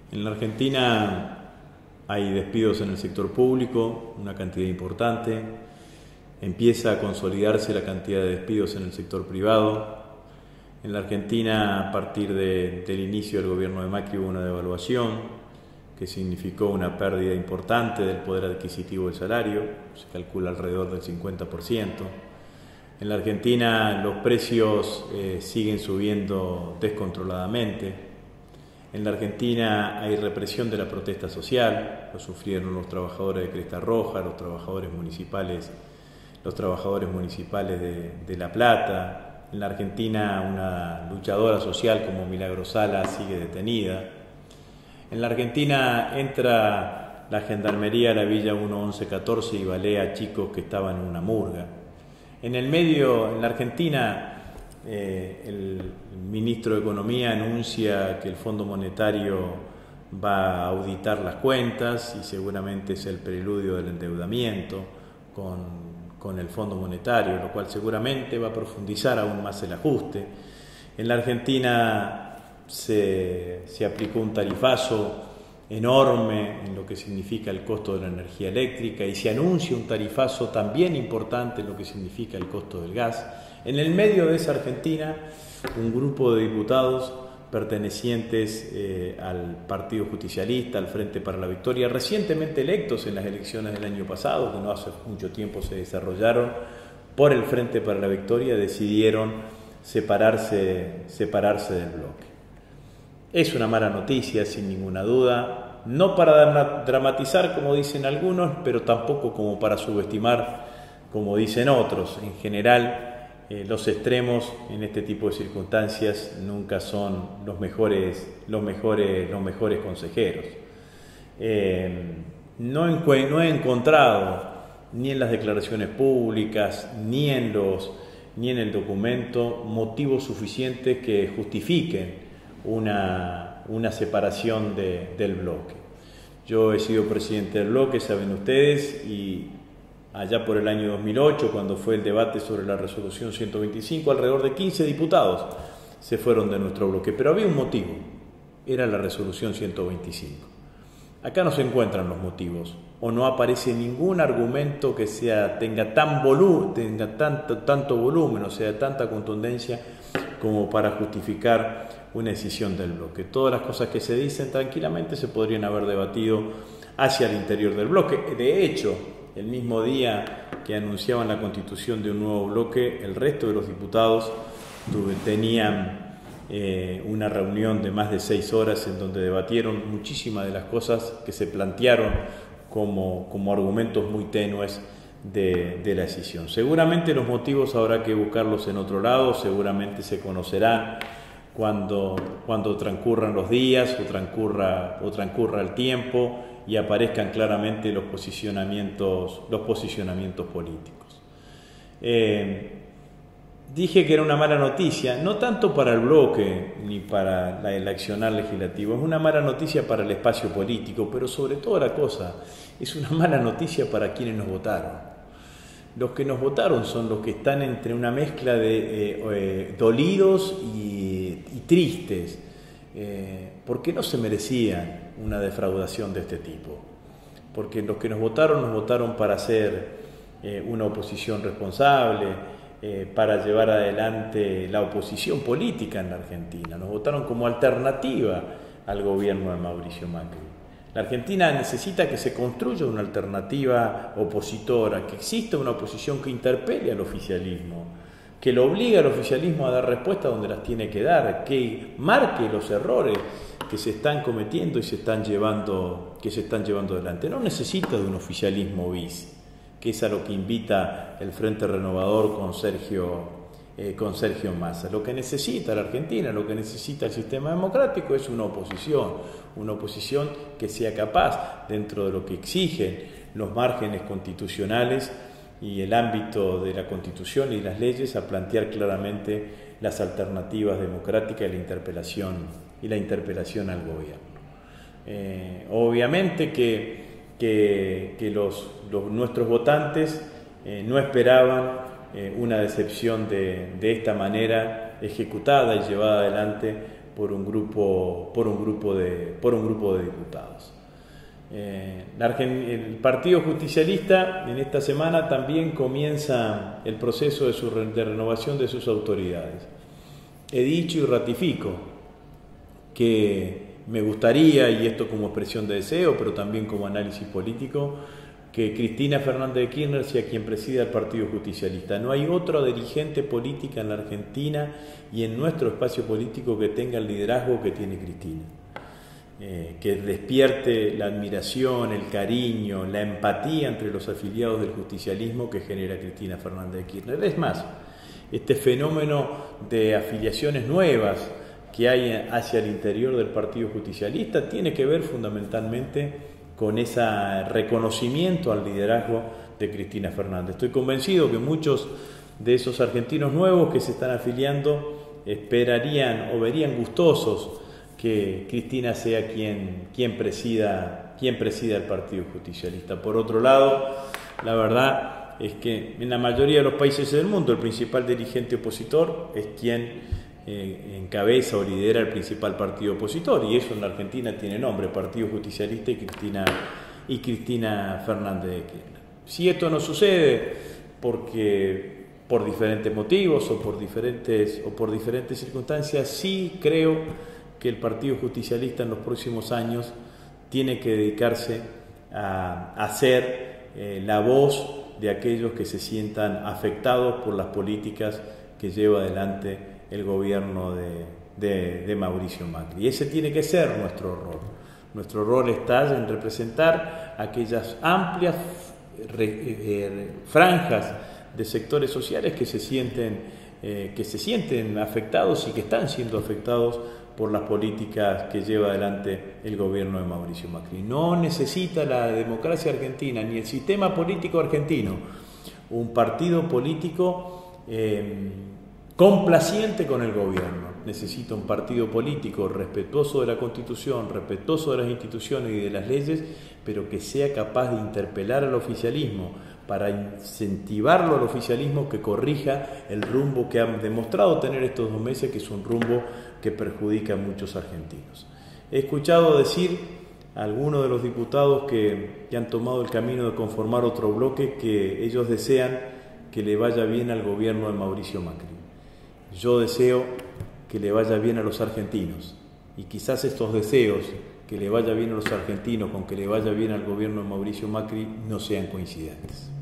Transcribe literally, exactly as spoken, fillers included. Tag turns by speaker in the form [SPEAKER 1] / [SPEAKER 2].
[SPEAKER 1] En la Argentina hay despidos en el sector público, una cantidad importante. Empieza a consolidarse la cantidad de despidos en el sector privado. En la Argentina, a partir de, del inicio del gobierno de Macri, hubo una devaluación que significó una pérdida importante del poder adquisitivo del salario, se calcula alrededor del cincuenta por ciento. En la Argentina los precios eh, siguen subiendo descontroladamente. En la Argentina hay represión de la protesta social, lo sufrieron los trabajadores de Cresta Roja, los trabajadores municipales, los trabajadores municipales de, de La Plata. En la Argentina una luchadora social como Milagro Sala sigue detenida. En la Argentina entra la gendarmería a la Villa uno once catorce y balea a chicos que estaban en una murga. En el medio, en la Argentina, eh, el ministro de Economía anuncia que el Fondo Monetario va a auditar las cuentas y seguramente es el preludio del endeudamiento con, con el Fondo Monetario, lo cual seguramente va a profundizar aún más el ajuste. En la Argentina se, se aplicó un tarifazo enorme en lo que significa el costo de la energía eléctrica y se anuncia un tarifazo también importante en lo que significa el costo del gas. En el medio de esa Argentina, un grupo de diputados pertenecientes eh, al Partido Justicialista, al Frente para la Victoria, recientemente electos en las elecciones del año pasado, que no hace mucho tiempo se desarrollaron, por el Frente para la Victoria decidieron separarse, separarse del bloque. Es una mala noticia, sin ninguna duda, no para dramatizar como dicen algunos, pero tampoco como para subestimar como dicen otros. En general, eh, los extremos en este tipo de circunstancias nunca son los mejores, los mejores, los mejores consejeros. Eh, no, he, no he encontrado ni en las declaraciones públicas, ni en, los, ni en el documento, motivos suficientes que justifiquen Una, una separación de, del bloque. Yo he sido presidente del bloque, saben ustedes, y allá por el año dos mil ocho, cuando fue el debate sobre la resolución ciento veinticinco, alrededor de quince diputados se fueron de nuestro bloque, pero había un motivo, era la resolución ciento veinticinco. Acá no se encuentran los motivos, o no aparece ningún argumento que sea, tenga, tan volu, tenga tanto, tanto volumen, o sea, tanta contundencia como para justificar una decisión del bloque. Todas las cosas que se dicen tranquilamente se podrían haber debatido hacia el interior del bloque. De hecho, el mismo día que anunciaban la constitución de un nuevo bloque, el resto de los diputados tenían eh, una reunión de más de seis horas en donde debatieron muchísimas de las cosas que se plantearon como, como argumentos muy tenues de, de la decisión. Seguramente los motivos habrá que buscarlos en otro lado, seguramente se conocerán Cuando, cuando transcurran los días o transcurra, o transcurra el tiempo y aparezcan claramente los posicionamientos, los posicionamientos políticos. Eh, dije que era una mala noticia, no tanto para el bloque ni para la, el accionar legislativo, es una mala noticia para el espacio político, pero sobre todo la cosa, es una mala noticia para quienes nos votaron. Los que nos votaron son los que están entre una mezcla de eh, eh, dolidos y, y tristes, eh, porque no se merecían una defraudación de este tipo. Porque los que nos votaron, nos votaron para hacer eh, una oposición responsable, eh, para llevar adelante la oposición política en la Argentina. Nos votaron como alternativa al gobierno de Mauricio Macri. La Argentina necesita que se construya una alternativa opositora, que exista una oposición que interpele al oficialismo, que lo obligue al oficialismo a dar respuesta donde las tiene que dar, que marque los errores que se están cometiendo y se están llevando, que se están llevando adelante. No necesita de un oficialismo bis, que es a lo que invita el Frente Renovador con Sergio Eh, con Sergio Massa. Lo que necesita la Argentina, lo que necesita el sistema democrático es una oposición, una oposición que sea capaz, dentro de lo que exigen los márgenes constitucionales y el ámbito de la Constitución y las leyes, a plantear claramente las alternativas democráticas y la interpelación, y la interpelación al gobierno. Eh, obviamente que, que, que los, los, nuestros votantes eh, no esperaban una decepción de, de esta manera ejecutada y llevada adelante por un grupo, por un grupo, de, por un grupo de diputados. Eh, el Partido Justicialista en esta semana también comienza el proceso de, su, de renovación de sus autoridades. He dicho y ratifico que me gustaría, y esto como expresión de deseo, pero también como análisis político, que Cristina Fernández de Kirchner sea quien presida el Partido Justicialista. No hay otra dirigente política en la Argentina y en nuestro espacio político que tenga el liderazgo que tiene Cristina. Eh, que despierte la admiración, el cariño, la empatía entre los afiliados del justicialismo que genera Cristina Fernández de Kirchner. Es más, este fenómeno de afiliaciones nuevas que hay hacia el interior del Partido Justicialista tiene que ver fundamentalmente con ese reconocimiento al liderazgo de Cristina Fernández. Estoy convencido que muchos de esos argentinos nuevos que se están afiliando esperarían o verían gustosos que Cristina sea quien, quien, presida, quien presida el Partido Justicialista. Por otro lado, la verdad es que en la mayoría de los países del mundo el principal dirigente opositor es quien eh, encabeza o lidera el principal partido opositor, y eso en la Argentina tiene nombre: Partido Justicialista y Cristina, y Cristina Fernández de Kirchner. Si esto no sucede porque por diferentes motivos o por diferentes, o por diferentes circunstancias, sí creo que el Partido Justicialista en los próximos años tiene que dedicarse a, a ser eh, la voz de aquellos que se sientan afectados por las políticas que lleva adelante el gobierno de, de, de Mauricio Macri. Y ese tiene que ser nuestro rol. Nuestro rol está en representar aquellas amplias re, eh, franjas de sectores sociales que se sienten, eh, que se sienten afectados y que están siendo afectados por las políticas que lleva adelante el gobierno de Mauricio Macri. No necesita la democracia argentina ni el sistema político argentino un partido político eh, complaciente con el gobierno. Necesita un partido político respetuoso de la Constitución, respetuoso de las instituciones y de las leyes, pero que sea capaz de interpelar al oficialismo para incentivarlo al oficialismo que corrija el rumbo que han demostrado tener estos dos meses, que es un rumbo que perjudica a muchos argentinos. He escuchado decir a algunos de los diputados que, que han tomado el camino de conformar otro bloque que ellos desean que le vaya bien al gobierno de Mauricio Macri. Yo deseo que le vaya bien a los argentinos, y quizás estos deseos, que le vaya bien a los argentinos con que le vaya bien al gobierno de Mauricio Macri, no sean coincidentes.